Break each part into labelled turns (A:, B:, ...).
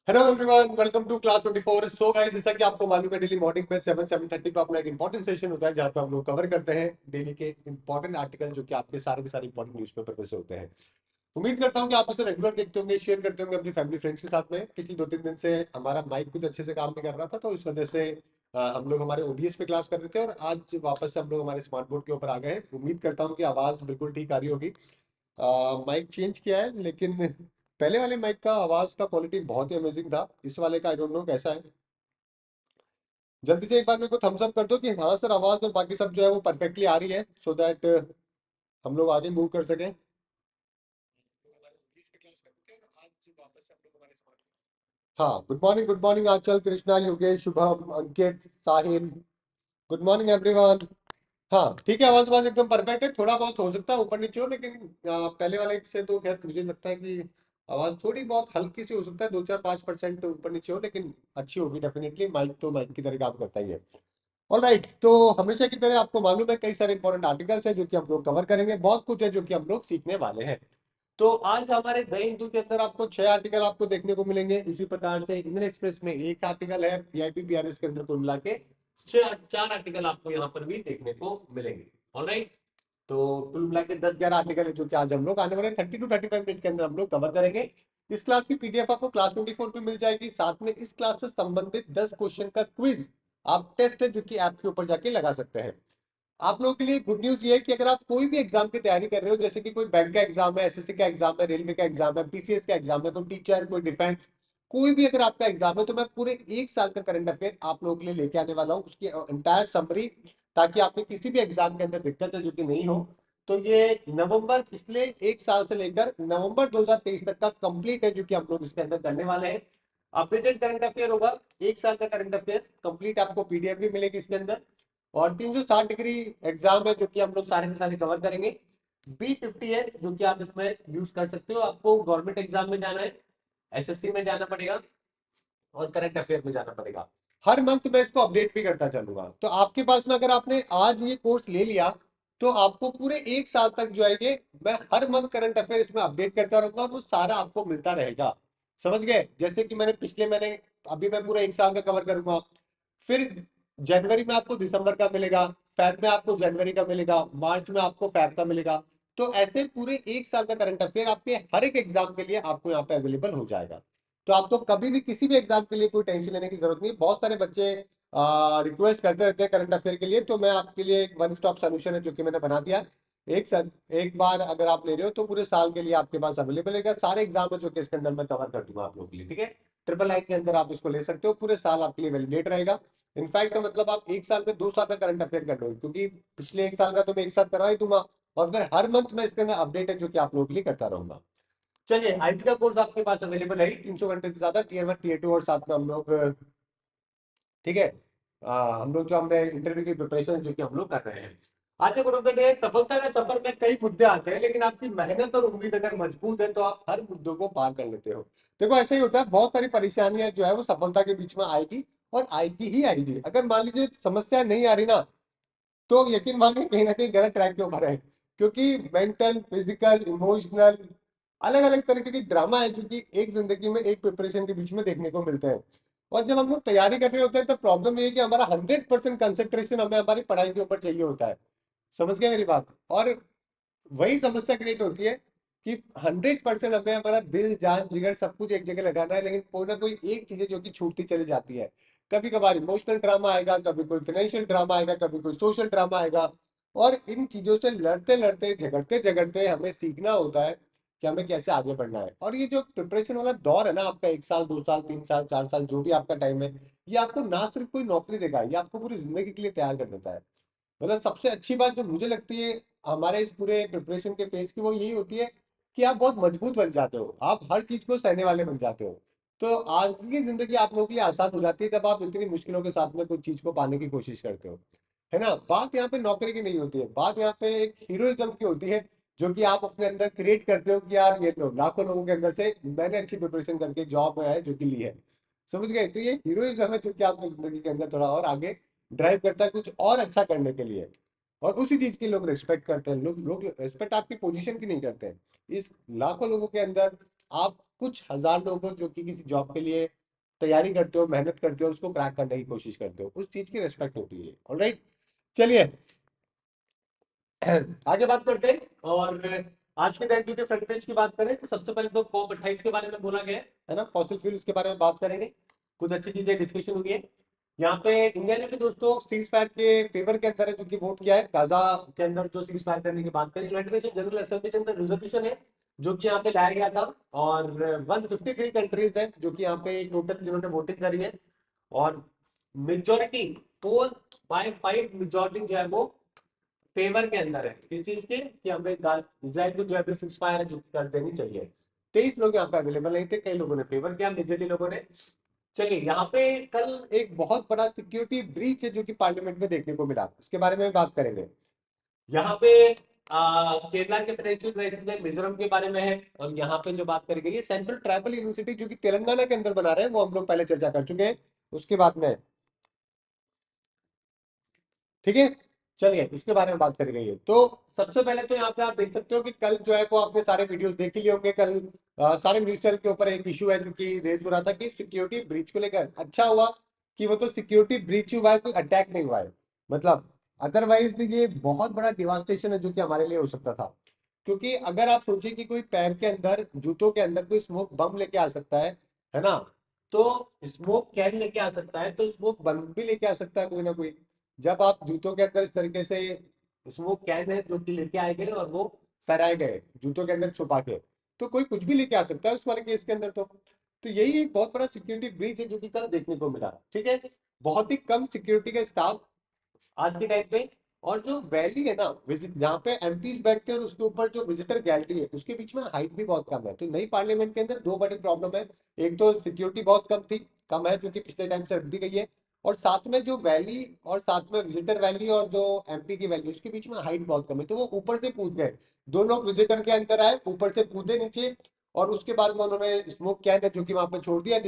A: Hello everyone, welcome to class 24। So guys, जैसा कि आपको मालूम है, डेली मॉर्निंग में 7-7:30 पे अपना एक इंपॉर्टेंट सेशन होता है जहाँ पे हम लोग कवर करते हैं डेली के इंपॉर्टेंट आर्टिकल जो कि आपके सारे के सारे इंपॉर्टेंट न्यूज़पेपर पे से होते हैं। उम्मीद करता हूँ कि आप इसे रेगुलर देखते होंगे, शेयर करते होंगे अपनी फैमिली फ्रेंड्स के साथ में। पिछली 2-3 दिन से हमारा माइक कुछ अच्छे से काम नहीं कर रहा था, तो इस वजह से हम लोग हमारे ओबीएस पे क्लास कर रहे थे और आज वापस से हम लोग हमारे स्मार्ट बोर्ड के ऊपर आ गए हैं। उम्मीद करता हूँ कि आवाज़ बिल्कुल ठीक आ रही होगी। माइक चेंज किया है, लेकिन पहले वाले माइक का आवाज का क्वालिटी बहुत ही अमेजिंग था। इस वाले का आई डोंट नो कैसा है। जल्दी से एक बार मेरे को थम्स अप कर दो कि हाँ सर, आवाज और बाकी सब जो है वो परफेक्टली आ रही है, सो दैट हम लोग आगे मूव कर सकें। हाँ, good morning Aanchal, Krishna, Yogesh, Shubham, Ankit, Sahil. Good morning everyone. हाँ ठीक है, आवाज आवाज एकदम परफेक्ट है। थोड़ा बहुत हो सकता है ऊपर नीचे हो, लेकिन पहले वाले से तो खैर मुझे लगता है कि आवाज थोड़ी बहुत हल्की सी हो सकता है, 2-4-5% ऊपर नीचे हो, लेकिन अच्छी होगी डेफिनेटली। माइक तो माइक की तरह काम करता ही है। ऑलराइट, तो हमेशा की तरह आपको मालूम है कई सारे इंपॉर्टेंट आर्टिकल्स हैं जो कि हम लोग कवर करेंगे। बहुत कुछ है जो कि हम लोग सीखने वाले हैं। तो आज हमारे नए हिंदू के अंदर आपको 6 आर्टिकल आपको देखने को मिलेंगे। इसी प्रकार से इंडियन एक्सप्रेस में एक आर्टिकल है। पीआईपी बीआरएस के अंदर कुल मिला के 4 आर्टिकल आपको यहाँ पर भी देखने को मिलेंगे। ऑलराइट, तो कुल मिला के 10-11 आर्टिकल है जो कि आज हम लोग आने वाले 30 to 35 मिनट के अंदर हम लोग कवर करेंगे। इस क्लास की पीडीएफ आपको क्लास 24 पे मिल जाएगी। साथ में इस क्लास से संबंधित 10 क्वेश्चन का क्विज आप टेस्ट है जो कि ऐप के ऊपर जाके लगा सकते हैं। आप लोगों के लिए गुड न्यूज ये है कि अगर आप कोई भी एग्जाम की तैयारी कर रहे हो, जैसे कि कोई बैंक का एग्जाम है, एसएससी का एग्जाम है, रेलवे का एग्जाम है, पीसीएस का एग्जाम है, कोई टीचर, कोई डिफेंस, कोई भी अगर आपका एग्जाम है, तो मैं पूरे 1 साल का करंट अफेयर आप लोगों के लिए लेके आने वाला हूँ, उसकी एंटायर समरी, ताकि आपके किसी भी एग्जाम के अंदर दिक्कत है जो कि नहीं हो। तो ये नवंबर, पिछले 1 साल से लेकर नवंबर 2023 तक का कंप्लीट है जो कि हम लोग इसके अंदर करने वाले हैं। अपडेटेड करंट अफेयर होगा। 1 साल का करंट अफेयर कंप्लीट आपको पीडीएफ भी मिलेगी इसके अंदर। और 360 डिग्री एग्जाम है जो कि हम लोग सारे के सारे कवर करेंगे। B50 है जो कि आप इसमें यूज कर सकते हो। आपको गवर्नमेंट एग्जाम में जाना है, एसएससी में जाना पड़ेगा और करंट अफेयर में जाना पड़ेगा। हर मंथ मैं इसको अपडेट भी करता चलूंगा। तो आपके पास में अगर आपने आज ये कोर्स ले लिया, तो आपको पूरे 1 साल तक जो है ये मैं हर मंथ करंट अफेयर इसमें अपडेट करता रहूंगा, वो सारा आपको मिलता रहेगा। समझ गए? जैसे कि मैंने पिछले महीने, अभी मैं पूरा 1 साल का कवर करूंगा। फिर जनवरी में आपको दिसंबर का मिलेगा, फेब में आपको जनवरी का मिलेगा, मार्च में आपको फेब का मिलेगा। तो ऐसे पूरे 1 साल का करंट अफेयर आपके हर एक एग्जाम के लिए आपको यहाँ पे अवेलेबल हो जाएगा। तो आपको कभी भी किसी भी एग्जाम के लिए कोई टेंशन लेने की जरूरत नहीं। बहुत सारे बच्चे रिक्वेस्ट करते रहते हैं करंट अफेयर के लिए, तो मैं आपके लिए एक वन स्टॉप सोल्यूशन है जो कि मैंने बना दिया। एक बार अगर आप ले रहे हो तो पूरे साल के लिए आपके पास अवेलेबल रहेगा। सारे एग्जाम है जो कि इसके अंदर मैं कवर कर दूंगा आप लोगों के लिए, ठीक है। ट्रिपल नाइन के अंदर आप इसको ले सकते हो, पूरे साल आपके लिए वैलिडेट रहेगा। इनफैक्ट मतलब आप 1 साल में 2 साल का करंट अफेयर कर लो, क्योंकि पिछले 1 साल का तो मैं एक साथ करवा ही दूंगा। और फिर हर मंथ में इसके अंदर अपडेट है जो कि आप लोगों के लिए करता रहूंगा। चलिए, आईटी का कोर्स आपके पास अवेलेबल है ही, 300 घंटे से ज्यादा, टीयर 1 टीयर 2 और साथ में हम लोग, ठीक है। हम लोग जो हमने इंटरव्यू की प्रिपरेशन जो कि हम लोग कर रहे हैं। आज के ग्रुप में सफलता का सफर में कई मुद्दे आते हैं, लेकिन आपकी मेहनत और उम्मीद अगर मजबूत है तो आप हर मुद्दों को पार कर लेते हो। देखो ऐसा ही होता है, बहुत सारी परेशानियां जो है वो सफलता के बीच में आएगी, और आएगी ही आएगी। अगर मान लीजिए समस्या नहीं आ रही ना, तो यकीन मानिए कहीं ना कहीं गलत ट्रैक के ऊपर है। क्योंकि मेंटल, फिजिकल, इमोशनल, अलग अलग तरीके की ड्रामा है जो कि एक जिंदगी में एक प्रिपरेशन के बीच में देखने को मिलते हैं। और जब हम लोग तैयारी कर रहे होते हैं तो प्रॉब्लम ये है कि हमारा 100% कंसेंट्रेशन हमें हमारी पढ़ाई के ऊपर चाहिए होता है। समझ गए मेरी बात? और वही समस्या क्रिएट होती है कि 100% हमें हमारा दिल, जान, जिगर सब कुछ एक जगह लगाना है, लेकिन कोई ना कोई एक चीज है जो कि छूटती चली जाती है। कभी कभार इमोशनल ड्रामा आएगा, कभी कोई फाइनेंशियल ड्रामा आएगा, कभी कोई सोशल ड्रामा आएगा। और इन चीजों से लड़ते लड़ते, झगड़ते झगड़ते हमें सीखना होता है कि हमें कैसे आगे बढ़ना है। और ये जो प्रिपरेशन वाला दौर है ना, आपका 1 साल, 2 साल, 3 साल, 4 साल, जो भी आपका टाइम है, ये आपको ना सिर्फ कोई नौकरी देगा, ये आपको पूरी जिंदगी के लिए तैयार कर देता है। मतलब सबसे अच्छी बात जो मुझे लगती है हमारे इस पूरे प्रिपरेशन के फेज की, वो यही होती है कि आप बहुत मजबूत बन जाते हो, आप हर चीज को सहने वाले बन जाते हो। तो आगे जिंदगी आप लोगों के लिए आसान हो जाती है जब आप इतनी मुश्किलों के साथ में कुछ चीज को पाने की कोशिश करते हो, है ना। बात यहाँ पे नौकरी की नहीं होती है, बात यहाँ पे एक हीरोइज्म की होती है, जो कि आप अपने अंदर क्रिएट करते हो कि यार ये लो, लाखों लोगों के अंदर से मैंने अच्छी प्रिपरेशन करके जॉब है जो कि ली है। समझ गए? तो ये हीरोइज्म है जो कि आपको जिंदगी के अंदर थोड़ा और आगे ड्राइव करता है कुछ और अच्छा करने के लिए। और उसी चीज की लोग रिस्पेक्ट करते हैं। लोग लोग रिस्पेक्ट आपकी पोजीशन की नहीं करते हैं। इस लाखों लोगों के अंदर आप कुछ हजार लोगों जो कि किसी जॉब के लिए तैयारी करते हो, मेहनत करते हो, उसको क्रैक करने की कोशिश करते हो, उस चीज की रिस्पेक्ट होती है। ऑलराइट, चलिए आगे बात करते हैं। और आज के दिन के फ्रंट पेज की बात करें तो सबसे पहले तो कॉप 28 के बारे में बोला गया है ना, फॉसिल फ्यूल्स के बारे में बात करेंगे, कुछ अच्छी चीजें डिस्कशन हुई है। यहाँ पे इंडिया ने भी दोस्तों सीज फायर के फेवर के अंदर है, जो कि वोट किया है गाजा के अंदर, जो सीज फायर करने की बात करें। यूनाइटेड नेशन जनरल असेंबली के अंदर रेजोल्यूशन है जो कि यहाँ पे लाया गया था, और 153 कंट्रीज है जो कि यहाँ पे टोटल जिन्होंने वोटिंग करी है, और मेजोरिटी 4/5 मेजोरिटी जो है वो फेवर के अंदर है, किस चीज के, कि हमें इजराइल को जो है सीज फायर जो कर देनी चाहिए। 23 लोग यहाँ पे अवेलेबल नहीं थे, कई लोगों ने फेवर किया, मेजरली लोगों ने। चलिए, यहाँ पे कल एक बहुत बड़ा सिक्योरिटी ब्रीच है जो कि पार्लियामेंट में देखने को मिला, उसके बारे में बात करेंगे। यहाँ पे केरला के प्रेसिडेंट प्रेसिडेंट मिजोरम के बारे में है, और यहाँ पे जो बात करी गई है सेंट्रल ट्राइबल यूनिवर्सिटी जो कि तेलंगाना के अंदर बना रहे हैं, वो हम लोग पहले चर्चा कर चुके हैं, उसके बाद में। ठीक है, चलिए इसके बारे में बात करी गई है। तो सबसे पहले तो यहाँ पे आप देख सकते हो कि कल जो है वो आपने सारे वीडियोस देख ही लिए होंगे। कल सारे न्यूज चैनल के ऊपर एक इशू है जो कि रेज हो रहा था कि सिक्योरिटी ब्रीच को लेकर। अच्छा हुआ कि वो तो सिक्योरिटी ब्रीच हुआ है, कोई अटैक नहीं हुआ है, मतलब अदरवाइज ये बहुत बड़ा डिवास्टेशन है जो कि हमारे लिए हो सकता था। क्योंकि अगर आप सोचिए कि कोई पैर के अंदर, जूतों के अंदर कोई स्मोक बम लेके आ सकता है ना, तो स्मोक कैन लेके आ सकता है, तो स्मोक बम भी लेके आ सकता है कोई ना कोई। जब आप जूतों के अंदर इस तरीके से स्मोक कैन है जो कि लेके आए गए और वो फहराए गए जूतों के अंदर छुपा के, तो कोई कुछ भी लेके आ सकता है उस वाले केस के अंदर। तो यही एक बहुत बड़ा सिक्योरिटी ब्रीच है जो कि कल देखने को मिला। ठीक है, बहुत ही कम सिक्योरिटी का स्टाफ आज के टाइम पे, और जो वैली है ना, विजिट जहाँ पे एमपीज बैठते हैं और उसके ऊपर जो विजिटर गैलरी है उसके बीच में हाइट भी बहुत कम है। तो नई पार्लियामेंट के अंदर दो बड़ी प्रॉब्लम है, एक तो सिक्योरिटी बहुत कम है जो कि पिछले टाइम से रख दी गई है, और साथ में जो वैली और साथ में विजिटर वैली और जो एमपी की वैली उसके बीच में हाइट बहुत कम है। तो वो ऊपर से कूद गए, दो लोग विजिटर के अंदर आए, ऊपर से कूदे नीचे, और उसके बाद में उन्होंने स्मोक कैन है जो कि वहां पे छोड़ दिया,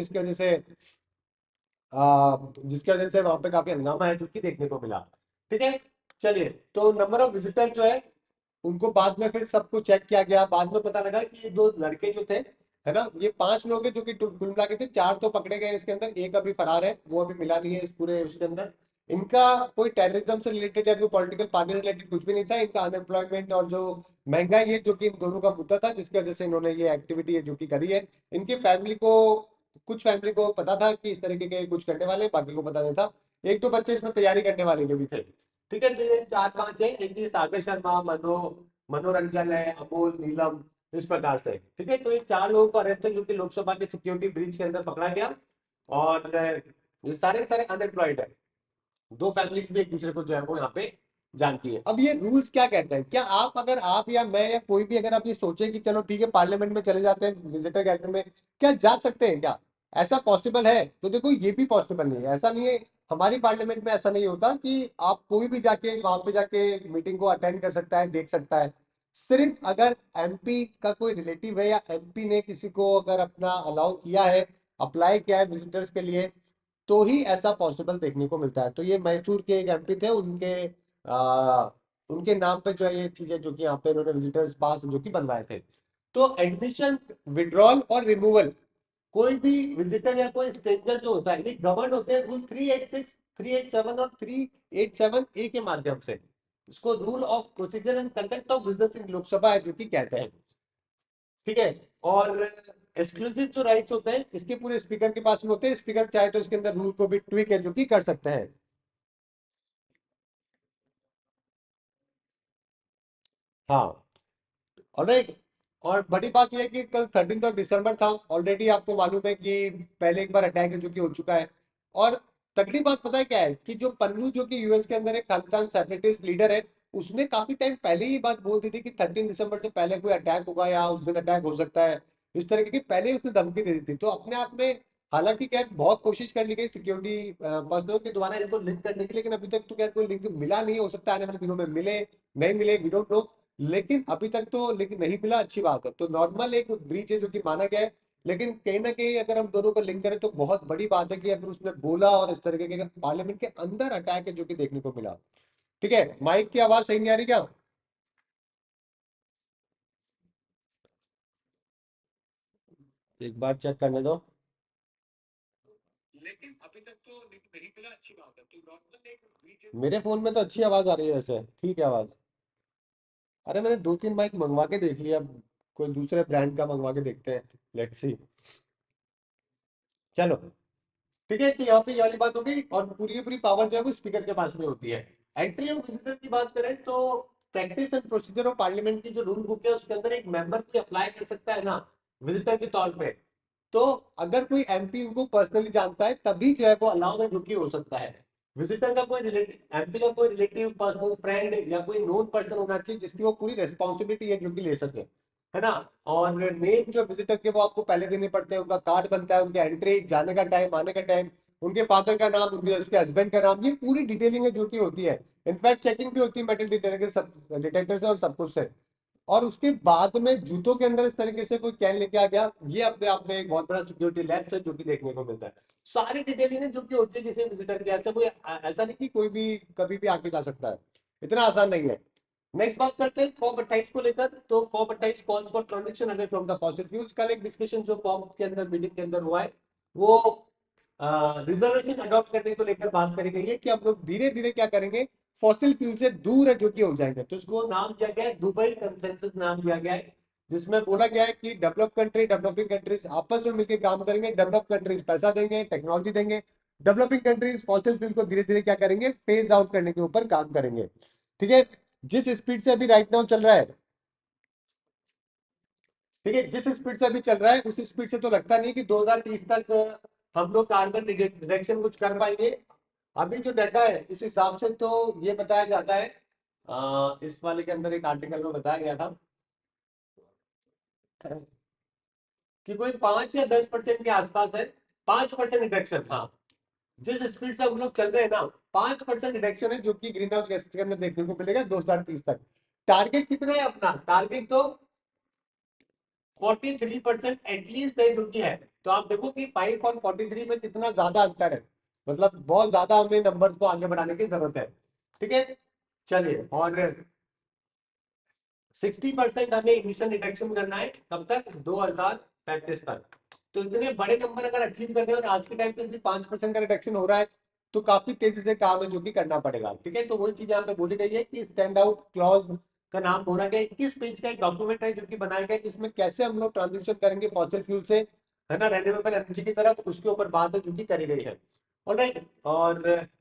A: जिसकी वजह से वहां पे काफी हंगामा है जो कि देखने को मिला। ठीक है, चलिए, तो नंबर ऑफ विजिटर जो है उनको बाद में फिर सबको चेक किया गया, बाद में पता लगा कि ये दो लड़के जो थे, है ना, ये 5 लोग हैं जो कि कुल मिला के थे, 4 तो पकड़े गए इसके अंदर, एक अभी फरार है, वो अभी मिला नहीं है इस पूरे उसके अंदर। इनका कोई टेररिज्म से रिलेटेड या कोई पॉलिटिकल पार्टी से रिलेटेड कुछ भी नहीं था, इनका अनएम्प्लॉयमेंट और जो महंगाई है जो कि इन दोनों का मुद्दा था, जिसकी वजह से इन्होंने ये एक्टिविटी है जो कि करी है। इनकी फैमिली को, कुछ फैमिली को पता था कि इस तरीके के कुछ करने वाले हैं, बाकी को पता नहीं था। एक दो बच्चे इसमें तैयारी करने वाले जो भी थे। ठीक है, तो ये 4-5 है, एक ये सागर शर्मा, मनोरंजन है, अमोल, नीलम, इस प्रकार से। ठीक है, तो ये 4 लोगों को अरेस्ट है जो कि लोकसभा के सिक्योरिटी ब्रीच के अंदर पकड़ा गया, और ये सारे के सारे अनएम्प्लॉयड है। दो फैमिलीज भी एक दूसरे को जो है वो यहाँ पे जानती है। अब ये रूल्स क्या कहते हैं, क्या आप, अगर आप या मैं या कोई भी, अगर आप ये सोचे कि चलो ठीक है पार्लियामेंट में चले जाते हैं विजिटर गैलरी में, क्या जा सकते हैं क्या, ऐसा पॉसिबल है? तो देखो ये भी पॉसिबल नहीं है, ऐसा नहीं है। हमारी पार्लियामेंट में ऐसा नहीं होता कि आप कोई भी जाके वहां पे जाके मीटिंग को अटेंड कर सकता है, देख सकता है। सिर्फ अगर एमपी का कोई रिलेटिव है या एमपी ने किसी को अगर अपना अलाउ किया है, अप्लाई किया है विजिटर्स के लिए, तो ही ऐसा पॉसिबल देखने को मिलता है। तो ये मैसूर के एक एमपी थे, आ, उनके नाम पे जो है ये चीजें जो कि यहाँ पे उन्होंने विजिटर्स पास जो कि बनवाए थे। तो एडमिशन, विड्रॉल और रिमूवल, कोई भी विजिटर या कोई स्ट्रेंजर जो होता है, ये गवर्न होते हैं रूल 386, 387 और 387 ए के माध्यम से। इसको rule of procedure and conduct of business in Lok Sabha है जो कि कहते हैं। ठीक है, और एक्सक्लूसिव जो राइट्स होते हैं इसके पूरे स्पीकर के पास में होते हैं, स्पीकर चाहे तो इसके अंदर रूल को भी ट्विक है जो कि कर सकते हैं। हाँ, ऑलराइट। और बड़ी बात यह है कि कल 13 दिसंबर था, ऑलरेडी आपको मालूम है कि पहले एक बार अटैक है जो कि हो चुका है। और तगड़ी बात पता है क्या है, कि जो पन्नू जो कि यूएस के अंदर एक खालिस्तान सेपरेटिस्ट लीडर है, उसने काफी टाइम पहले ही बात बोल दी थी कि 13 दिसंबर से पहले कोई अटैक होगा या उस दिन अटैक हो सकता है, इस तरीके की पहले ही उसने धमकी दे दी थी। तो अपने आप में, हालांकि क्या है, बहुत कोशिश कर ली गई सिक्योरिटी पर्सनल के द्वारा इनको लिंक करने की, लेकिन अभी तक तो क्या कोई लिंक मिला नहीं, हो सकता है आने वाले दिनों में मिले, नहीं मिले, वी डोंट नो। लेकिन अभी तक तो लेकिन नहीं मिला, अच्छी बात है। तो नॉर्मल एक ब्रीच है जो कि माना गया है, लेकिन कहीं ना कहीं अगर हम दोनों को लिंक करें तो बहुत बड़ी बात है कि अगर उसने बोला और इस तरीके के पार्लियामेंट के अंदर अटैक है जो कि देखने को मिला। ठीक है, माइक की आवाज सही नहीं आ रही क्या? एक बार चेक करने दो। लेकिन अभी तक तो नहीं मिला, अच्छी बात है। तो नॉर्मल एक रीजन, मेरे फोन में तो अच्छी आवाज आ रही है वैसे, ठीक है आवाज। अरे मैंने दो तीन माइक मंगवा के देख लिया, अब कोई दूसरे ब्रांड का मंगवा के देखते हैं। Let's see. चलो, ठीक है कि यहाँ पे ये वाली बात हो गई, और पूरी की पूरी पावर जो है वो स्पीकर के पास में होती है। एंट्री ऑफ विजिटर की बात करें तो practice and procedure of parliament की जो रूल बुक है उसके अंदर एक मेंबर भी अप्लाई कर सकता है ना, विजिटर के तौर पे। तो अगर कोई एमपी उनको पर्सनली जानता है तभी जो है वो अलाउ में रुकी हो सकता है। विजिटर का कोई रिलेटिव, एमपी का कोई रिलेटिव, पर्सनल फ्रेंड या कोई नोन पर्सन होना चाहिए जिसकी वो पूरी रिस्पॉन्सिबिलिटी है जो कि ले सके, है ना। और नेम जो विजिटर के वो आपको पहले देने पड़ते हैं, उनका कार्ड बनता है, उनकी एंट्री, जाने का टाइम, आने का टाइम, उनके फादर का नाम, उनके उसके हस्बैंड का नाम, ये पूरी डिटेलिंग है जो कि होती है। इनफैक्ट चेकिंग भी होती है मेटल डिटेक्टर सब डिटेक्टर से और सब कुछ से। और उसके बाद में जूतों के अंदर इस तरीके से कोई कैन लेके आ गया, ये अपने आप में एक बहुत बड़ा सिक्योरिटी लैब्स है जो कि देखने को मिलता है। सारी डिटेलिंग है जो कि होती है किसी विजिटर की। ऐसा कोई ऐसा नहीं कि कोई भी कभी भी आके जा सकता है, इतना आसान नहीं है। नेक्स्ट बात करते हैं कॉप 28 को लेकर। तो COP 28 calls for transition away from the fossil fuels. कल एक डिस्कशन जो कॉप के अंदर मीटिंग के अंदर हुआ है वो रिजर्वेशन अडॉप्ट करने को लेकर बात करी गई है कि हम लोग धीरे धीरे क्या करेंगे, फॉसिल फ्यूल से दूर है जो कि हो जाएंगे। तो इसको नाम दिया गया है दुबई कंसेंसस नाम दिया गया है, जिसमें बोला गया है कि डेवलप कंट्री डेवलपिंग कंट्रीज आपस में मिलकर काम करेंगे। डेवलप कंट्रीज पैसा देंगे, टेक्नोलॉजी देंगे, डेवलपिंग कंट्रीज फॉसिल फ्यूल को धीरे धीरे क्या करेंगे, फेज आउट करने के ऊपर काम करेंगे। ठीक है। जिस स्पीड से अभी राइट नाउ चल रहा है, ठीक है, जिस स्पीड से अभी चल रहा है उस स्पीड से तो लगता नहीं कि 2030 तक हम लोग कार्बन रिडक्शन कुछ कर पाएंगे। अभी जो डाटा है उस हिसाब से तो ये बताया जाता है, इस वाले के अंदर एक आर्टिकल में बताया गया था कि कोई 5 या 10% के आसपास है। 5% रिडक्शन, हाँ, जिस स्पीड से हम लोग चल रहे हैं ना, 5% रिडक्शन है जो कि ग्रीन हाउस गैसेस के अंदर देखने को मिलेगा 2030 तक। टारगेट कितना है अपना, टारगेट तो 43% एटलीस्ट है जो कि है। तो आप देखो कि 5 और 43 में कितना ज्यादा अंतर है, मतलब बहुत ज्यादा हमें नंबर को आगे बढ़ाने की जरूरत है। ठीक है। चलिए, और 60% हमें इमिशन रिडक्शन करना है, कब तक, 2035 तक। तो इतने बड़े नंबर अगर अचीव करने और आज के टाइम पे सिर्फ 5% का रिडक्शन हो रहा है, तो काफी तेजी से काम है जो कि करना पड़ेगा। ठीक है। तो वही चीज यहाँ पे बोली गई है कि स्टैंड आउट क्लॉज का नाम बोला गया, 21 पेज का एक डॉक्यूमेंट है जो कि बनाया गया जिसमें कैसे हम लोग ट्रांजिशन करेंगे फॉसिल फ्यूल से, है ना, रेन्यूएबल एनर्जी की तरफ, उसके ऊपर बात है जो कि करी गई है। ऑलराइट। और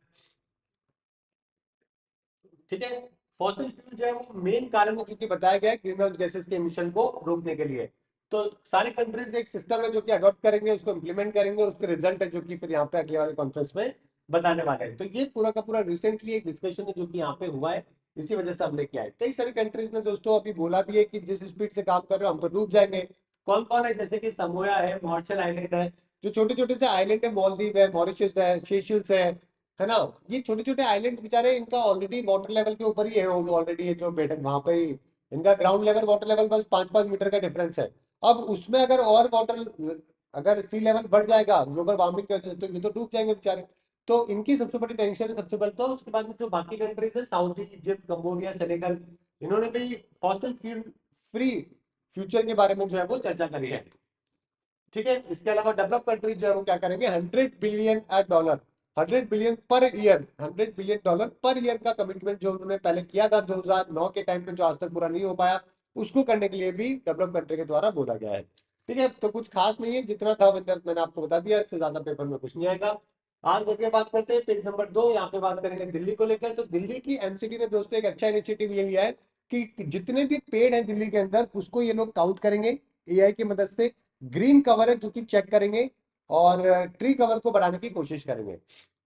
A: ठीक है, फॉसिल फ्यूल जो है वो मेन कारण है क्योंकि बताया गया है ग्रीन हाउस गैसेस के एमिशन को रोकने के लिए। तो सारी कंट्रीज एक सिस्टम है जो कि अडॉप्ट करेंगे, उसको इंप्लीमेंट करेंगे, उसके रिजल्ट है जो कि फिर यहाँ पे अगले वाले कॉन्फ्रेंस में बताने वाले हैं। तो ये पूरा का पूरा रिसेंटली एक डिस्कशन है जो कि यहाँ पे हुआ है, इसी वजह से हम लेके आए। कई सारी कंट्रीज ने दोस्तों अभी बोला भी है कि जिस स्पीड से काम कर रहे हो हम तो डूब जाएंगे। कौन कौन है, जैसे कि समोया है, मॉर्शल आइलैंड है, जो छोटे छोटे से आइलैंड है, मालदीव है, मॉरिशस है, सेशल्स है ना। ये छोटे छोटे आइलैंड बेचारे, इनका ऑलरेडी वाटर लेवल के ऊपर ही है ऑलरेडी, ये जो बैठक वहां पे ही इनका ग्राउंड लेवल वाटर लेवल बस 5-5 मीटर का डिफरेंस है। अब उसमें अगर और वाटर, अगर सी लेवल बढ़ जाएगा ग्लोबल वार्मिंग की वजह से, तो ये तो डूब जाएंगे बेचारे। तो इनकी सबसे बड़ी टेंशन है सबसे पहले तो। उसके बाद में जो बाकी कंट्रीज है, सऊदी, इजिप्ट, कंबोडिया, सेनेगल, इन्होंने भी फॉसिल फ्यूल फ्री फ्यूचर के बारे में जो है वो चर्चा करी है। ठीक है। इसके अलावा डेवलप कंट्रीज जो है वो क्या करेंगे, 100 billion dollar, 100 billion per year, $100 billion per year का कमिटमेंट जो उन्होंने पहले किया था 2009 के टाइम पे, जो आज तक पूरा नहीं हो पाया, उसको करने के लिए भी डेवलप कंट्री के द्वारा बोला गया है। ठीक है। तो कुछ खास नहीं है, जितना था मैंने आपको बता दिया, इससे ज्यादा पेपर में कुछ नहीं आएगा। आज देखिए बात करते हैं पेज नंबर 2, यहाँ पे बात करेंगे दिल्ली को लेकर। तो दिल्ली की एमसीडी ने दोस्तों एक अच्छा इनिशिएटिव ये लिया है कि जितने भी पेड़ हैं दिल्ली के अंदर उसको ये लोग काउंट करेंगे एआई की मदद से। ग्रीन कवर है जो कि चेक करेंगे, और ट्री कवर को बढ़ाने की कोशिश करेंगे।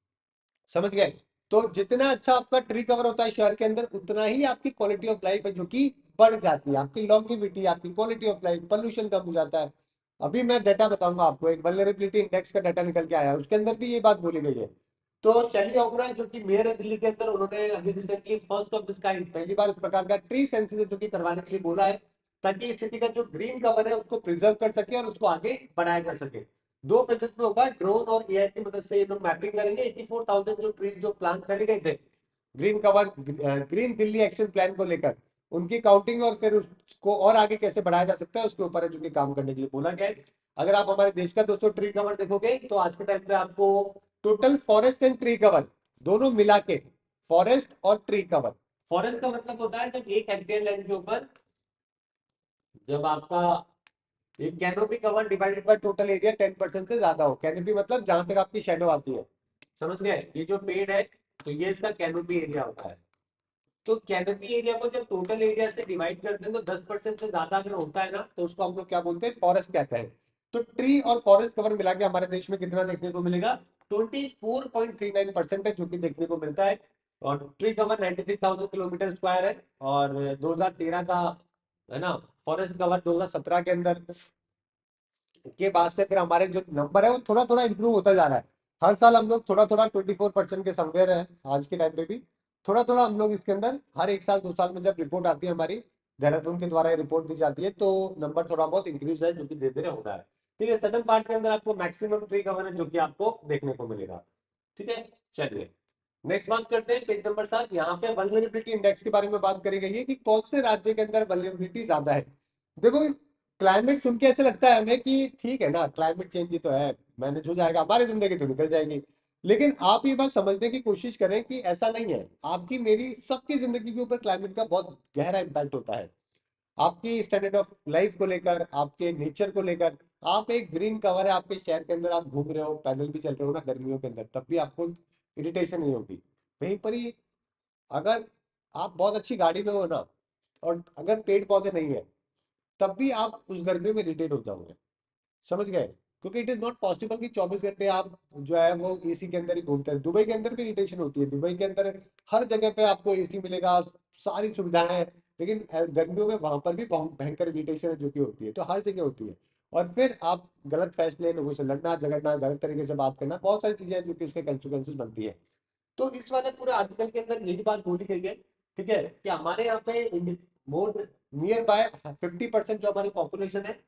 A: समझ गए। तो जितना अच्छा आपका ट्री कवर होता है शहर के अंदर, उतना ही आपकी क्वालिटी ऑफ लाइफ है जो कि बढ़ जाती है, आपकी लॉन्गिविटी, आपकी क्वालिटी ऑफ लाइफ, पोल्यूशन कम हो जाता है। अभी मैं डाटा बताऊंगा आपको, एक वल्नरेबिलिटी इंडेक्स का डाटा निकल के आया है, उसके अंदर भी ये बात बोली गई है। तो शैली ओबराय जो कि मेयर है दिल्ली के अंदर, उन्होंने अभी recently first of this kind, पहली बार इस प्रकार का ट्री सेंसिस जो कि करवाने के लिए बोला है, ताकि इस सिटी का जो ग्रीन कवर है उसको प्रिजर्व कर सके और उसको आगे बढ़ाया जा सके। 2 फेजेस में होगा, ड्रोन और एआई की मदद से ये लोग मैपिंग करेंगे। 84,000 जो ट्रीज जो प्लान करे गए थे green cover, green Delhi action plan को लेकर, उनकी काउंटिंग और फिर उसको और आगे कैसे बढ़ाया जा सकता है उसके ऊपर है जो कि काम करने के लिए बोला गया है। अगर आप हमारे देश का दोस्तों ट्री कवर देखोगे तो आज के टाइम पे आपको total forest and tree cover दोनों मिला के, फॉरेस्ट और ट्री कवर, फॉरेस्ट का मतलब होता है जब 1 हेक्टेयर लैंड के ऊपर जब आपका एक canopy cover divided by total area 10% से ज्यादा हो। कैनोपी मतलब जहां तक आपकी शेडो आती है, समझ गए? ये जो पेड़ है तो ये इसका कैनोपी एरिया होता है। तो कैनोपी एरिया को जब टोटल एरिया से डिवाइड करते हैं तो 10% से ज्यादा अगर होता है ना तो उसको हम लोग क्या बोलते हैं, फॉरेस्ट कहते हैं। तो ट्री और फॉरेस्ट कवर मिला के हमारे देश में कितना देखने को मिलेगा, 24.39% है जो कि देखने को मिलता है। और ट्री कवर 93,000 किलोमीटर स्क्वायर है। और 2013 का है ना, फॉरेस्ट कवर 2017 के अंदर के बाद से फिर हमारे जो नंबर है वो थोड़ा थोड़ा इंप्रूव होता जा रहा है। हर साल हम लोग थोड़ा थोड़ा 24% के समवेयर है आज के टाइम पे भी। थोड़ा थोड़ा हम लोग इसके अंदर हर 1 साल 2 साल में जब रिपोर्ट आती है हमारी, देहरादून के द्वारा रिपोर्ट दी जाती है, तो नंबर थोड़ा बहुत इंक्रीज है जो कि धीरे धीरे हो रहा है। ठीक है, सदर्न पार्ट के अंदर आपको मैक्सिमम ट्री कवर है जो कि आपको देखने को मिलेगा। ठीक है, चलिए नेक्स्ट बात करते हैं पेज नंबर 7। यहाँ पे वल्नरेबिलिटी इंडेक्स के बारे में बात करी गई है कि कौन से राज्य के अंदर वल्नरेबिलिटी ज्यादा है। देखो, क्लाइमेट सुन के ऐसा लगता है हमें कि ठीक है ना, क्लाइमेट चेंज ही तो है, मैनेज हो जाएगा, हमारी जिंदगी तो निकल जाएगी। लेकिन आप ये बात समझने की कोशिश करें कि ऐसा नहीं है। आपकी मेरी सबकी जिंदगी के ऊपर क्लाइमेट का बहुत गहरा इम्पैक्ट होता है। आपकी स्टैंडर्ड ऑफ लाइफ को लेकर, आपके नेचर को लेकर। आप एक ग्रीन कवर है आपके शहर के अंदर, आप घूम रहे हो, पैदल भी चल रहे हो ना गर्मियों के अंदर, तब भी आपको इरिटेशन नहीं होगी। वहीं पर ही अगर आप बहुत अच्छी गाड़ी में हो ना, और अगर पेड़ पौधे नहीं है, तब भी आप उस गर्मी में इरिटेट हो जाओगे। समझ गए? क्योंकि इट इज नॉट पॉसिबल कि 24 घंटे आप जो है वो एसी के अंदर ही घूमते हैं। दुबई के अंदर भी इरिटेशन होती है, दुबई के अंदर हर जगह पे आपको एसी मिलेगा, सारी सुविधाएं हैं। लेकिन गर्मियों में वहां पर भी बहुत भयंकर इरिटेशन है जो कि होती है, तो हर जगह होती है। और फिर आप गलत फैसले, लोगों से लड़ना झगड़ना, गलत तरीके से बात करना, बहुत सारी चीजें हैं जो कि उसके कंसिक्वेंसेस बनती है। तो इस वाले पूरे आर्टिकल के अंदर यही बात बोली गई है, ठीक है, कि हमारे यहाँ पे मोर नियर बाय 50% जो हमारी पॉपुलेशन है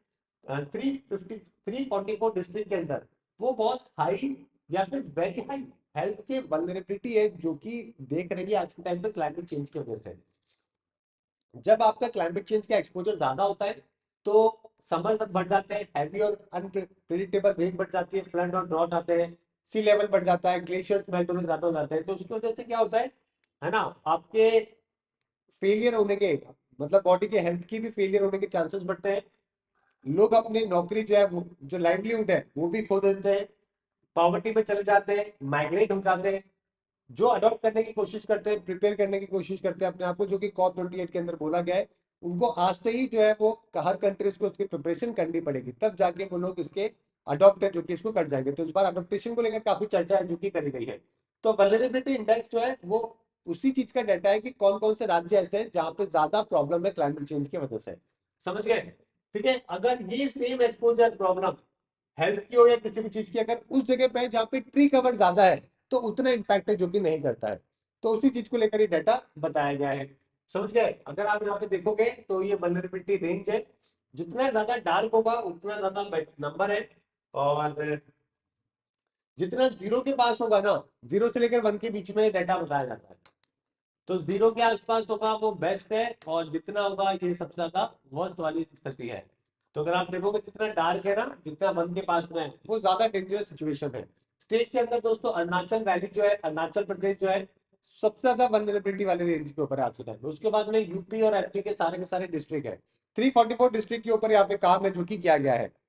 A: 344 डिस्ट्रिक्ट के अंदर, वो बहुत हाई या फिर वेरी हाई हेल्थ के वल्नरेबिलिटी है जो कि देख रही है आज के टाइम पे क्लाइमेट चेंज की वजह से। जब आपका क्लाइमेट चेंज का एक्सपोजर ज्यादा होता है तो समर सब बढ़ जाते हैं, हैवी और अनप्रिडिक्टेबल रेन बढ़ जाती है, फ्लड और ड्रॉट आते हैं, सी लेवल बढ़ जाता है, ग्लेशियर्स मेल्ट होने ज्यादा हो जाते हैं। तो उसकी वजह से क्या होता है ना, आपके फेलियर होने के, मतलब बॉडी के हेल्थ की भी फेलियर होने के चांसेस बढ़ते हैं। लोग अपनी नौकरी जो है जो लाइवलीहुड है वो भी खो देते हैं, पॉवर्टी में चले जाते हैं, माइग्रेट हो जाते हैं। जो अडॉप्ट करने की कोशिश करते हैं, प्रिपेयर करने की कोशिश करते हैं अपने आप को, जो कि COP28 के अंदर बोला गया है, उनको आज से ही जो है वो हर कंट्रीज को उसकी प्रिपरेशन करनी पड़ेगी, तब जाके वो लोग इसके अडॉप्ट है जो कि इसको कर जाएंगे। तो इस बार अडोप्टेशन को लेकर काफी चर्चा है जो कि करी गई है। तो वल्नरेबिलिटी इंडेक्स जो है वो उसी चीज का डाटा है कि कौन कौन से राज्य ऐसे हैं जहां पे ज्यादा प्रॉब्लम है क्लाइमेट चेंज की वजह से। समझ गए? ठीक है, अगर ये सेम एक्सपोजर प्रॉब्लम हेल्थ की हो या किसी भी चीज की, अगर उस जगह पे है जहाँ पे ट्री कवर ज्यादा है, तो उतना इम्पैक्ट है जो कि नहीं करता है। तो उसी चीज को लेकर ये डाटा बताया गया है। समझ गए? अगर आप यहाँ पे देखोगे तो ये वल्नरेबिलिटी रेंज है, जितना ज्यादा डार्क होगा उतना ज्यादा नंबर है। और जितना जीरो के पास होगा ना, 0 से लेकर 1 के बीच में डाटा बताया जाता है। तो 0 के आसपास होगा वो बेस्ट है, और जितना होगा ये सबसे ज्यादा वर्स्ट वाली स्थिति है। तो अगर आप देखोगे जितना डार्क है ना, जितना 1 के पास में है, वो ज्यादा डेंजरस सिचुएशन है। स्टेट के अंदर दोस्तों अरुणाचल वैली जो है, अरुणाचल प्रदेश जो है, सबसे ज्यादा वनरेबिलिटी वाले रेंज के ऊपर है आज के टाइम में। उसके बाद में यूपी और एमपी के सारे डिस्ट्रिक्ट है। 344 डिस्ट्रिक्ट के ऊपर यहाँ पे काम है जो कि किया गया है।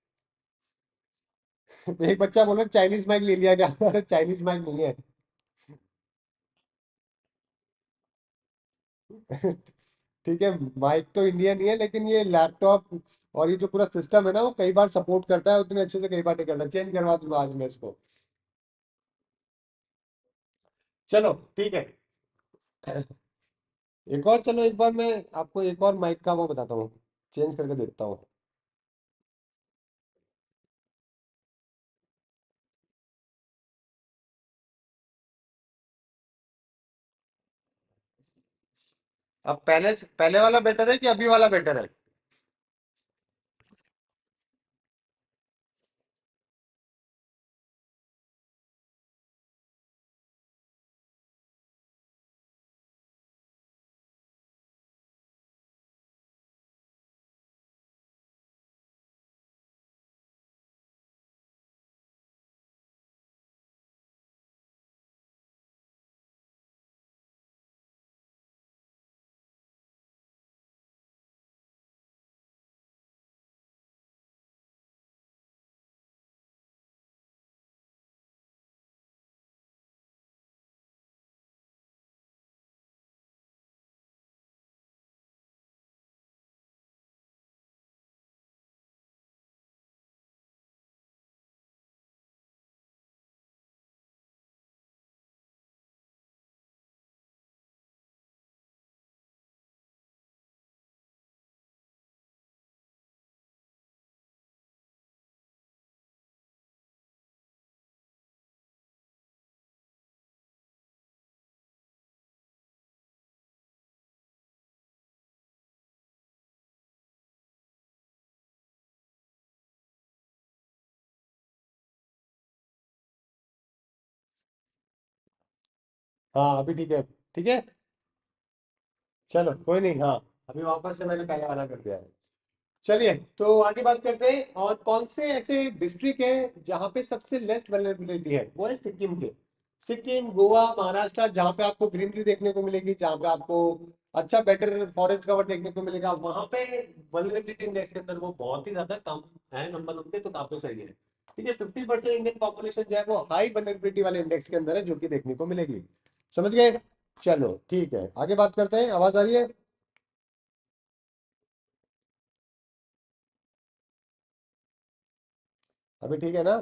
A: एक बच्चा बोलो चाइनीज माइक ले लिया गया, अरे चाइनीज माइक नहीं है। ठीक है, माइक तो इंडियन ही है, लेकिन ये लैपटॉप और ये जो पूरा सिस्टम है ना वो कई बार सपोर्ट करता है, उतने अच्छे से कई बार नहीं करता। चेंज करवा दूंगा आज मैं इसको। चलो ठीक है। एक और, चलो एक बार मैं आपको एक और माइक का वो बताता हूँ, चेंज करके देखता हूँ। अब पहले वाला बेटर है कि अभी वाला बेटर है? हाँ अभी ठीक है। ठीक है, चलो कोई नहीं। हाँ, अभी वापस से मैंने पहले वाला कर दिया है। चलिए तो आगे बात करते हैं। और कौन से ऐसे डिस्ट्रिक्ट है जहाँ पे सबसे लेस वेलनेरेबिलिटी है? वो है सिक्किम के। सिक्किम, गोवा, महाराष्ट्र, जहाँ पे आपको ग्रीनरी देखने को मिलेगी, जहाँ पे आपको अच्छा बेटर फॉरेस्ट कवर देखने को मिलेगा, वहां पे वल्नरेबिलिटी इंडेक्स के अंदर वो बहुत ही ज्यादा कम है नंबर उनके, तो काफी सही है। ठीक है, 50% इंडियन पॉपुलेशन जो है वो हाई वल्नरेबिलिटी वाले इंडेक्स के अंदर है, जो कि देखने को मिलेगी। समझ गए? चलो ठीक है, आगे बात करते हैं। आवाज आ रही है? अभी ठीक है ना?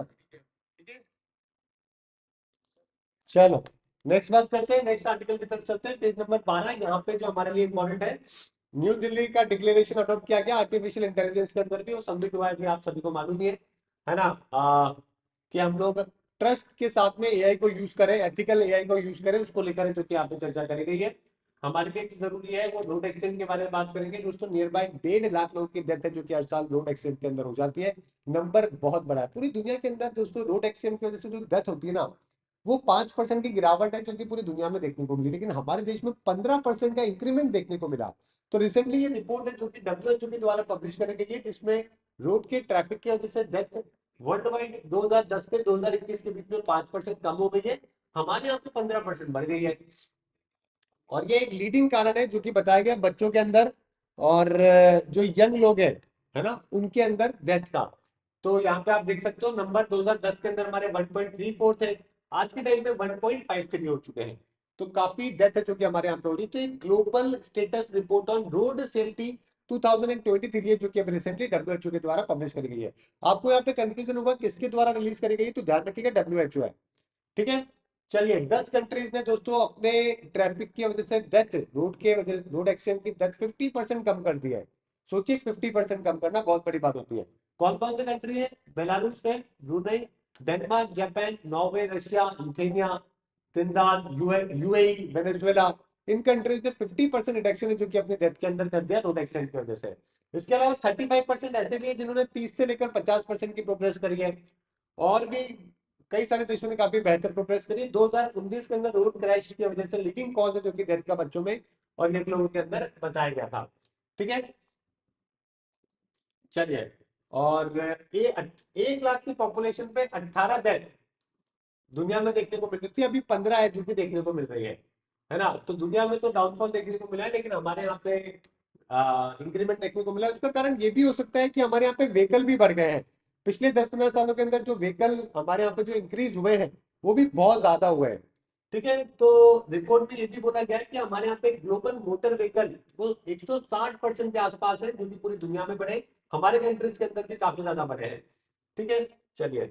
A: चलो नेक्स्ट बात करते हैं, नेक्स्ट आर्टिकल की तरफ चलते हैं। पेज नंबर 12, यहाँ पे जो हमारे लिए इंपॉर्टेंट है, न्यू दिल्ली का डिक्लेरेशन अडॉप्ट किया गया आर्टिफिशियल इंटेलिजेंस के अंदर भी, और सबमिट हुआ है भी, आप सभी को मालूम ही है ना? कि हम लोग ट्रस्ट के साथ में एआई को यूज करें, एथिकल एआई को यूज करें, उसको लेकर जो कि यहाँ पे चर्चा करी गई है। हमारे लिए जो जरूरी है वो रोड एक्सीडेंट के बारे में बात करेंगे दोस्तों। नियर बाय 1.5 लाख लोगों की डेथ है जो कि हर साल रोड एक्सीडेंट के अंदर हो जाती है। नंबर बहुत बड़ा है पूरी दुनिया के अंदर दोस्तों। रोड एक्सीडेंट की वजह से जो डेथ होती है ना, वो 5% की गिरावट है जो कि पूरी दुनिया में देखने को मिली, लेकिन हमारे देश में 15% का इंक्रीमेंट देखने को मिला। तो रिसेंटली ये रिपोर्ट है जो कि डब्ल्यूएचओ के द्वारा पब्लिश करी गई है, जिसमें रोड के ट्रैफिक की वजह से डेथ वर्ल्ड वाइड 2010 से 2021 के बीच में 5% कम हो गई है। हमारे यहाँ पे 15% बढ़ गई है। और ये एक लीडिंग कारण है जो कि बताया गया बच्चों के अंदर, और जो यंग लोग हैं, है ना, उनके अंदर डेथ का। तो यहाँ पे आप देख सकते हो नंबर 2010 के अंदर हमारे 1.34 थे, आज के टाइम पे 1.53 हो चुके हैं। तो काफी डेथ है जो कि हमारे यहाँ पे हो रही है। तो एक global status report on road safety 2023 है जो कि अभी रिसेंटली डब्ल्यूएचओ के द्वारा पब्लिश करी गई है। आपको यहाँ पे कंफ्यूजन होगा किसके द्वारा रिलीज करी गई, तो ध्यान रखिएगा डब्ल्यूएचओ है। ठीक है, चलिए 10 कंट्रीज ने दोस्तों अपने ट्रैफिक की वजह से डेथ, रोड एक्सीडेंट की डेथ 50% कम कर दी है। सोचिए 50% कम करना बहुत बड़ी बात होती है। कौन कौन से कंट्री है? बेलारूस में, Brunei, Denmark, Japan, Norway, Russia, Lithuania, Trinidad, UAE, Venezuela. इन कंट्रीज ने 50% रिडक्शन है जो कि अपने डेथ के अंदर कर दिया रोड एक्सीडेंट की वजह से। इसके अलावा 35% ऐसे भी है जिन्होंने 30 से लेकर 50% की प्रोग्रेस करी है। और भी कई सारे देशों ने काफी बेहतर प्रोग्रेस करी। 2019 के अंदर रोड क्रैश की वजह से लीडिंग कॉज है जो कि डेथ का बच्चों में और यंग लोगों के अंदर बताया गया था। ठीक है, चलिए। और 1 लाख की पॉपुलेशन पे 18 डेथ दुनिया में देखने को मिल रही थी, अभी 15 है जो कि देखने को मिल रही है ना? तो दुनिया में तो डाउनफॉल देखने को मिला है, लेकिन हमारे यहाँ पे इंक्रीमेंट देखने को मिला है। उसका कारण ये भी हो सकता है कि हमारे यहाँ पे व्हीकल भी बढ़ गए हैं। पिछले 10-15 सालों के अंदर जो व्हीकल हमारे यहाँ पे जो इंक्रीज हुए हैं, वो भी बहुत ज्यादा हुए हैं। ठीक है, तो रिपोर्ट में ये भी बोला गया है कि हमारे यहाँ पे ग्लोबल मोटर व्हीकल वो 160% के आसपास है जो कि पूरी दुनिया में बढ़े, हमारे कंट्रीज के अंदर भी काफी ज्यादा बढ़े हैं। ठीक है, चलिए।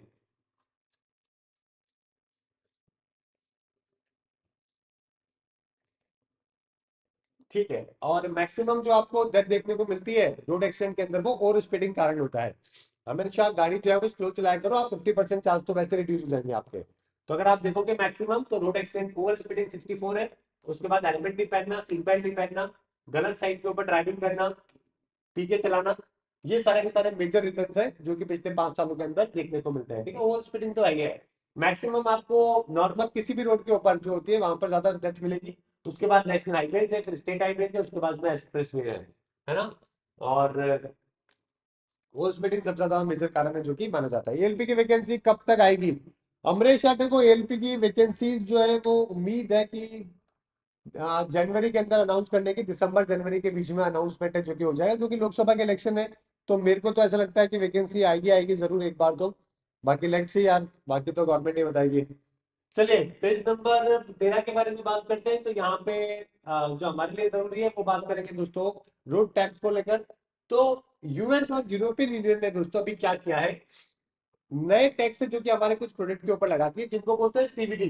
A: ठीक है, और मैक्सिमम जो आपको डेथ देखने को मिलती है रोड एक्सीडेंट के अंदर, वो ओवर स्पीडिंग कारण होता है। हमेशा गाड़ी जो है वो स्लो चलाया करो, आप 50% चांस तो वैसे रिड्यूस हो जाएंगे आपके। तो अगर आप देखोगे मैक्सिमम, तो रोड एक्सीडेंट ओवर स्पीडिंग 64 है। उसके बाद हेलमेट नहीं पहनना, सीट बेल्ट नहीं पहनना, गलत साइड के ऊपर ड्राइविंग करना, पी के चलाना, ये सारे के सारे मेजर रीजन है जो कि पिछले 5 सालों के अंदर देखने को मिलते हैं। ठीक है, ओवर स्पीडिंग तो है। मैक्सिमम आपको नॉर्मल किसी भी रोड के ऊपर जो होती है वहां पर ज्यादा डेथ मिलेगी। उसके बाद नेशनल हाईवे है, फिर स्टेट हाईवे है, उसके बाद में एक्सप्रेस वे है ना? और ओवर स्पीडिंग सबसे ज्यादा मेजर कारण है जो कि माना जाता है। एएलपी की वैकेंसी कब तक आएगी? अमरीश यादव को एएलपी की वैकेंसी जो है वो उम्मीद है कि जनवरी के अंदर अनाउंस करने की, दिसंबर जनवरी के बीच में अनाउंसमेंट है जो कि हो जाएगा, क्योंकि लोकसभा के इलेक्शन है। तो मेरे को तो ऐसा लगता है कि वैकेंसी आएगी आएगी जरूर एक बार तो। बाकी लेट्स सी यार, बाकी तो गवर्नमेंट ही बताएगी। चलिए पेज नंबर 13 के बारे में बात करते हैं। तो यहाँ पे जो हमारे लिए जरूरी है वो बात करेंगे दोस्तों रोड टैक्स को लेकर। तो यूएस और यूरोपियन यूनियन ने दोस्तों अभी क्या किया है, नए टैक्स है जो कि हमारे कुछ प्रोडक्ट के ऊपर लगाती है, जिनको बोलते हैं सीवीडी।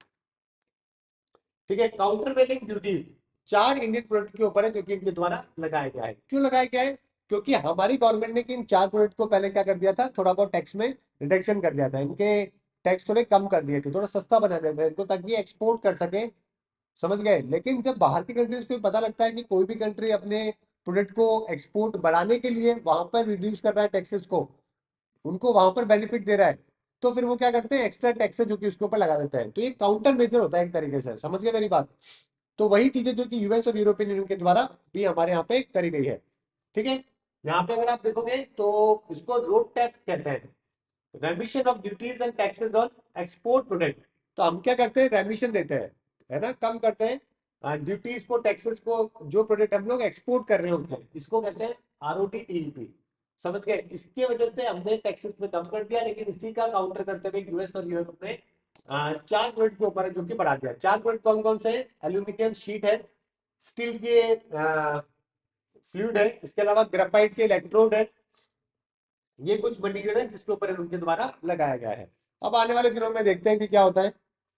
A: ठीक है, countervailing duties 4 Indian product के ऊपर है जो कि इनके द्वारा लगाया गया है। क्यों लगाया गया है? क्योंकि हमारी गवर्नमेंट ने कि इन 4 प्रोडक्ट को पहले क्या कर दिया था, थोड़ा बहुत टैक्स में रिडक्शन कर दिया था, इनके टैक्स थोड़े कम कर दिए थे, थोड़ा सस्ता बना दिया था इनको, ताकि एक्सपोर्ट कर सके। समझ गए? लेकिन जब बाहर की कंट्रीज को पता लगता है कि कोई भी कंट्री अपने प्रोडक्ट को एक्सपोर्ट बढ़ाने के लिए वहां पर रिड्यूस कर रहा है टैक्सेस को, उनको वहां पर बेनिफिट दे रहा है, तो फिर वो क्या करते हैं, एक्स्ट्रा टैक्स जो कि उसके ऊपर लगा देते हैं। तो ये काउंटर मेजर होता है एक तरीके से, समझ गए मेरी बात। तो वही चीजें जो कि यूएस और यूरोपियन यूनियन के द्वारा भी हमारे यहाँ पे करी गई है। ठीक है, यहाँ पे अगर आप देखोगे तो इसको रोड टैक्स कहते हैं, remission of duties and taxes on export product. तो हम क्या करते हैं, रेमिशन देते हैं, है ना, कम करते हैं ड्यूटीज को, टैक्सेस को, जो प्रोडक्ट हम लोग एक्सपोर्ट कर रहे होते हैं, इसको कहते हैं आरओटी टीईपी। समझ गए, इसकी वजह से हमने टैक्सेस में कम कर दिया, लेकिन इसी का काउंटर करते हुए यूएस और यूरोप ने चार प्रोडक्ट के ऊपर जो कि बढ़ा दिया। चार प्रोडक्ट कौन कौन से हैं, एल्यूमिनियम शीट है, स्टील के फ्लूइड है, इसके अलावा ग्रेफाइट के इलेक्ट्रोड है। ये कुछ मटेरियल है जिसके ऊपर उनके द्वारा लगाया गया है। अब आने वाले दिनों में देखते हैं कि क्या होता है।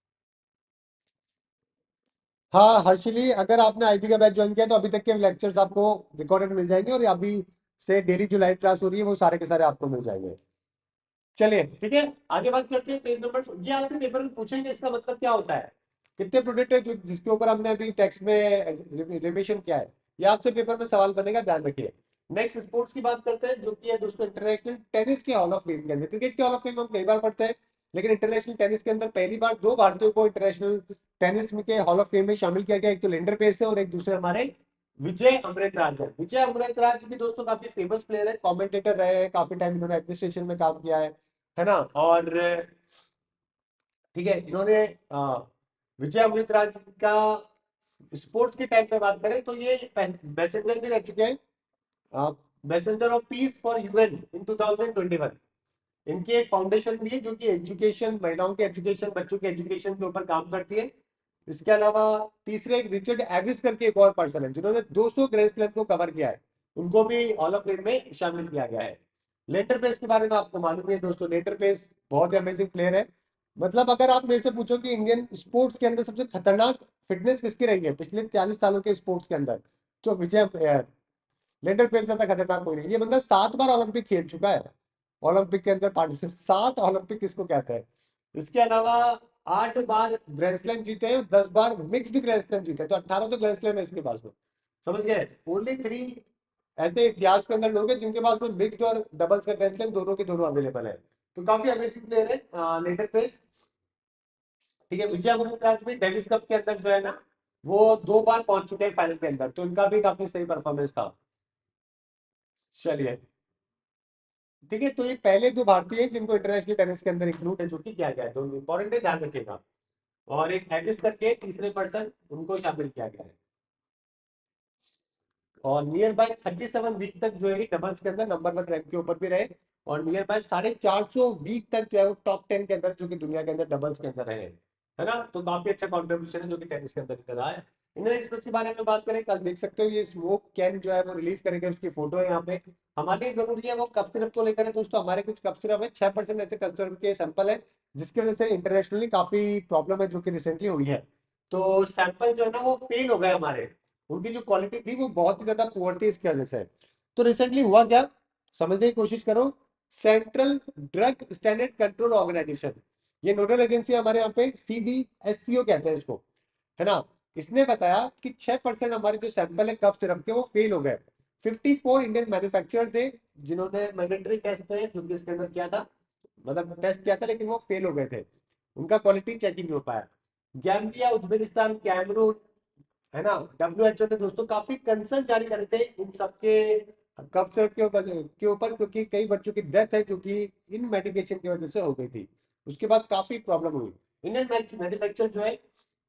A: हाँ हर्षिली, अगर आपने आईटी का बैच ज्वाइन किया तो अभी तक के लेक्चर्स आपको रिकॉर्डेड मिल जाएंगे, और अभी से डेली जो लाइव क्लास हो रही है वो सारे के सारे आपको मिल जाएंगे। चलिए ठीक है, आगे बात करते हैं। पेज नंबर, ये आपसे पेपर में पूछेंगे इसका मतलब क्या होता है, कितने प्रोडक्ट है जो जिसके ऊपर हमने अभी टेक्स्ट में रिविजन किया है, ये आपसे पेपर में सवाल बनेगा, ध्यान रखिए। नेक्स्ट स्पोर्ट्स की बात करते हैं, जो कि है दोस्तों इंटरनेशनल टेनिस के हॉल ऑफ फेम के अंदर। क्रिकेट के हॉल ऑफ फेम हम कई बार पढ़ते हैं, लेकिन इंटरनेशनल टेनिस के अंदर पहली बार दो भारतीयों को इंटरनेशनल टेनिस के हॉल ऑफ फेम में शामिल किया गया। एक तो लेंडर पेस है और एक दूसरे हमारे विजय अमृतराज है। विजय अमृतराज भी दोस्तों काफी फेमस प्लेयर है, कमेंटेटर रहे हैं काफी टाइम, इन्होंने एडमिनिस्ट्रेशन में काम किया है ना। और ठीक है, इन्होंने विजय अमृतराज का स्पोर्ट्स के टाइम पे बात करें तो ये मैसेंजर भी रह चुके हैं, messenger of peace for UN in 2021। इनकी एक फाउंडेशन भी है जो कि एजुकेशन, महिलाओं के एजुकेशन, बच्चों के एजुकेशन के ऊपर काम करती है। इसके अलावा तीसरे एक रिचर्ड एविस करके एक और पर्सन है जिन्होंने 200 ग्रैंड स्लैम को कवर किया है, उनको भी हॉल ऑफ फेम में शामिल किया गया है। लेटर पेस के बारे में आपको मालूम है दोस्तों, लेटर पेस बहुत ही अमेजिंग प्लेयर है। मतलब अगर आप मेरे से पूछो कि इंडियन स्पोर्ट्स के अंदर सबसे खतरनाक फिटनेस किसकी रही है पिछले 40 सालों के स्पोर्ट्स के अंदर, तो विजय लेटर पेस ज्यादा खतरनाक कोई नहीं। ये बंदा 7 बार ओलंपिक खेल चुका है, ओलंपिक के अंदर पार्टिसिपेट, 7 ओलंपिक किसको कहते हैं। इसके अलावा 8 बार ग्रैंड स्लैम जीते हैं, 10 बार मिक्स्ड ग्रैंड स्लैम जीते हैं, तो 18 तो ग्रैंड स्लैम है इसके पास में। समझ गए, ओनली 3 ऐसे इतिहास के अंदर लोग हैं जिनके पास में मिक्स्ड और डबल्स का ग्रैंड स्लैम दोनों के दोनों अवेलेबल है। तो काफी अमेजिंग प्लेयर है लेटर पेस। ठीक है, विजय अमृतराज भी डेविस कप के अंदर जो है ना, वो 2 बार पहुंच चुके हैं फाइनल के अंदर, तो इनका भी काफी सही परफॉर्मेंस था। चलिए ठीक है, तो ये पहले दो भारतीय हैं जिनको इंटरनेशनल टेनिस के अंदर इंक्लूड है, जो कि किया गया है, दोनों इंपॉर्टेंट है, ध्यान रखिएगा। और एक एडिस करके तीसरे पर्सन, उनको शामिल किया गया है। और नियर बाय 37 वीक तक जो है डबल्स के अंदर नंबर 1 रैंक के ऊपर भी रहे, और नियर बाय 450 वीक तक जो है वो टॉप 10 के अंदर, जो कि दुनिया के अंदर डबल्स के अंदर रहे, है ना। तो काफी अच्छा कॉन्ट्रीब्यूशन है जो कि टेनिस के अंदर निकल रहा है। इंडियन एक्सप्रेस के बारे में बात करें, कल देख सकते हो ये स्मोक कैन जो है वो रिलीज करेंगे, उसकी फोटो है यहाँ पे। हमारे लिए जरूरी है वो कप सिरप को लेकर है दोस्तों, हमारे कुछ कप सिरप है, 6% ऐसे कप सिरप के सैंपल है, जिसकी वजह से इंटरनेशनली काफी प्रॉब्लम है जो कि रिसेंटली हुई है। तो सैंपल जो है ना वो फेल हो गए हमारे, उनकी जो क्वालिटी थी वो बहुत ही ज्यादा पुअर थी इसकी वजह से। तो रिसेंटली हुआ क्या, समझने की कोशिश करो। Central drug standard control organisation, ये नोडल एजेंसी हमारे यहाँ पे CDSCO कहते हैं इसको, है ना। इसने बताया कि 6% हमारे जो सैंपल है कफ सिरप के वो फेल हो गए। 54 इंडियन मैन्युफैक्चरर थे जिन्होंने मैंडेटरी टेस्ट है जो कि इसके अंदर किया था, मतलब टेस्ट किया था, लेकिन वो फेल हो गए थे, उनका क्वालिटी चेकिंग नहीं हो पाया। गैम्बिया, उज्बेकिस्तान, कैमरून, है ना। WHO ने दोस्तों काफी कंसर्न जारी करे थे इन सबके कफ सिरप के ऊपर, क्योंकि कई बच्चों की डेथ है जो कि इन मेडिकेशन की वजह से हो गई थी, उसके बाद काफी प्रॉब्लम हुई। इंडियन मैन्युफैक्चर जो है,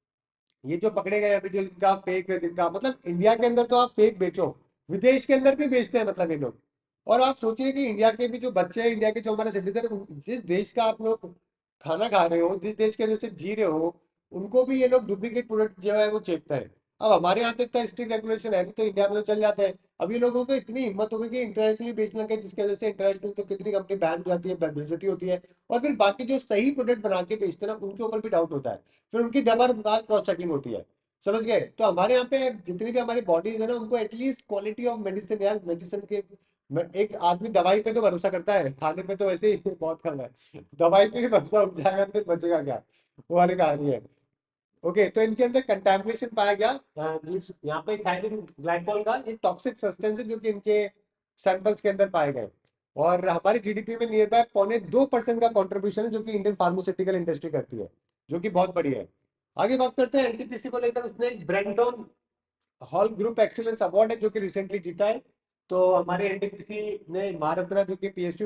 A: ये जो पकड़े गए अभी, जो इनका फेक, जिनका मतलब इंडिया के अंदर तो आप फेक बेचो, विदेश के अंदर भी बेचते हैं मतलब ये लोग। और आप सोचिए कि इंडिया के भी जो बच्चे हैं, इंडिया के जो हमारे सिटीजन, जिस देश का आप लोग खाना खा रहे हो, जिस देश के वजह से जी रहे हो, उनको भी ये लोग डुप्लीकेट प्रोडक्ट जो है वो चेपता है। अब हमारे यहाँ तो इतना स्ट्रिक्ट रेगुलेशन है तो इंडिया में तो चल जाता है। अभी लोगों को इतनी हिम्मत हो गई कि इंटरनेशनली बेचने लगे, जिसकी वजह से इंटरनेशनल तो कितनी कंपनी बैन हो जाती है, बेइज्जती होती है। और फिर बाकी जो सही प्रोडक्ट बना के बेचते हैं ना, उनके ऊपर भी डाउट होता है, फिर उनकी जबरदस्त क्रॉस चेकिंग होती है। समझ गए, तो हमारे यहाँ पे जितनी भी हमारी बॉडीज है ना, उनको एटलीस्ट क्वालिटी ऑफ मेडिसिन, यार मेडिसिन के, एक आदमी दवाई पे तो भरोसा करता है, खाने पे तो वैसे ही बहुत कम है, दवाई पे भी भरोसा उठ जाएगा तो फिर बचेगा क्या, वो वाली कहानी है। ओके, तो इनके अंदर कंटामिनेशन पाया गया यहाँ पे इथाइलिन ग्लाइकोल का, ये टॉक्सिक सब्सटेंस है जो कि इनके सैंपल्स के अंदर पाए गए। और हमारी जीडीपी में नियर बाय 2.25% का कंट्रीब्यूशन है जो कि इंडियन फार्मास्यूटिकल इंडस्ट्री करती है, जो कि बहुत बढ़िया है। आगे बात करते हैं एनटीपीसी को लेकर। उसने एक Brandon Hall Group excellence award है जो कि रिसेंटली जीता है। तो हमारे एनटीपीसी ने महारत्ना जो कि पीएसयू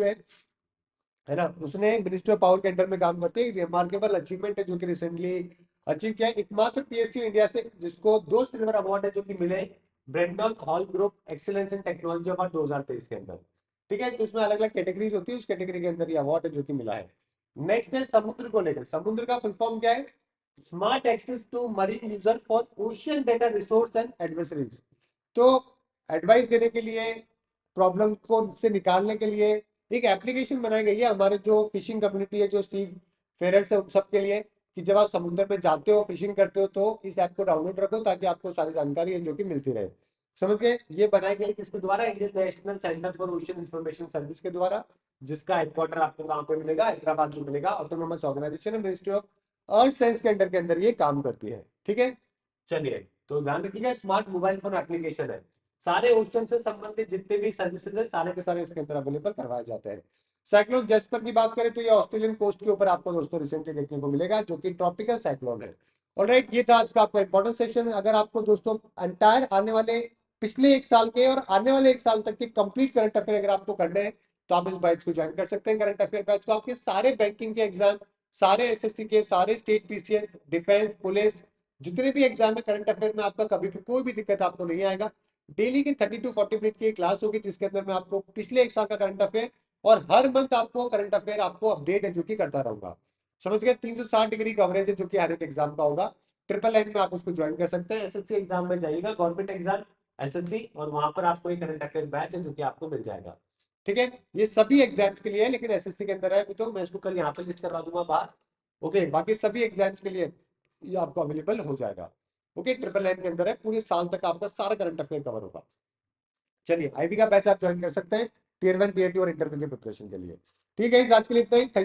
A: है ना, उसने मिनिस्ट्री ऑफ पावर के अंडर में काम करते हैं। रिमार्केबल अचीवमेंट है जो कि रिसेंटली अचीव किया है। एकमात्र पीएसयू इंडिया से जिसको 2 सिल्वर अवार्ड है जो कि मिले Brandon Hall Group excellence in technology award 2023 के अंदर। ठीक है, तो इसमें अलग अलग कैटेगरीज होती है, उस कैटेगरी के अंदर ये अवार्ड है जो कि मिला है। नेक्स्ट है समुद्र को लेकर। समुद्र का फुल फॉर्म क्या है? Smart access to marine user for ocean data resource and advisories. तो एडवाइस देने के लिए, प्रॉब्लम को से निकालने के लिए एक एप्लीकेशन बनाई गई है हमारे जो फिशिंग कम्युनिटी है, जो सी फेयरर्स है, उन सबके लिए, कि जब आप समुद्र में जाते हो, फिशिंग करते हो, तो इस ऐप को डाउनलोड रखो ताकि आपको सारी जानकारी है जो कि मिलती रहे। समझ गए? ये बनाई गई किसके द्वारा? Indian national centre for ocean information service के द्वारा, जिसका हेडक्वार्टर आपको कहाँ पे मिलेगा? हैदराबाद में मिलेगा। ऑटोनोमस ऑर्गेनाइजेशन है, मिनिस्ट्री ऑफ अर्थ साइंस के अंडर के अंदर ये काम करती है। ठीक है, चलिए, तो ध्यान रखिएगा, स्मार्ट मोबाइल फोन एप्लीकेशन है। सारे ओशन से संबंधित जितने भी सर्विसेज है सारे के सारे इसके अंदर अवेलेबल करवाए जाते हैं। साइक्लोन जेस्पर की बात करें तो ये ऑस्ट्रेलियन कोस्ट के ऊपर आपको दोस्तों रिसेंटली देखने को मिलेगा, जो कि ट्रॉपिकल साइक्लोन है। ऑलराइट, ये था आज का आपका इंपॉर्टेंट सेक्शन। अगर आपको दोस्तों एंटायर आने वाले पिछले 1 साल के और आने वाले 1 साल तक के कंप्लीट करंट अफेयर अगर आपको करने हैं तो आप इस बैच को ज्वाइन कर सकते हैं। करंट अफेयर बैच को आपके सारे बैंकिंग के एग्जाम, सारे एसएससी के, सारे स्टेट पीसीएस, डिफेंस, पुलिस, जितने भी एग्जाम है करंट अफेयर में, आपका कभी भी कोई भी दिक्कत आपको नहीं आएगा। डेली की 30 to 40 मिनट की क्लास होगी जिसके अंदर मैं आपको पिछले 1 साल का करंट अफेयर और हर मंथ आपको करंट अफेयर आपको अपडेट है जो कि करता रहूंगा। समझ गए? 360 डिग्री कवरेज है जो कि हर एक एग्जाम का होगा। ट्रिपल लाइन में आप उसको ज्वाइन कर सकते हैं। एसएससी एग्जाम में जाइएगा, गवर्नमेंट एग्जाम एसएससी, और वहां पर आपको एक करंट अफेयर बैच है जो कि आपको मिल जाएगा। ठीक है, ये सभी एग्जाम्स के लिए है, लेकिन एसएससी के अंदर है तो मैं इसको कल यहाँ पे लिस्ट करवा दूंगा बाहर। ओके, बाकी सभी एग्जाम्स के लिए ये आपको अवेलेबल हो जाएगा। ओके, ट्रिपल लाइन के अंदर है, पूरे साल तक आपका सारा करंट अफेयर कवर होगा। चलिए, आईबी का बैच आप ज्वाइन कर सकते हैं टीयर 1, टीयर 2 और इंटरव्यू की प्रिपरेशन के लिए। ठीक है, इस आज के लिए इतना ही।